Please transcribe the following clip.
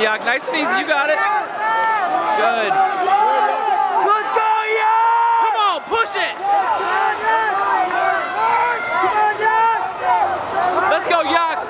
Yak. Nice and easy. You got it. Good. Let's go, Yak! Come on, push it. Let's go, Yak.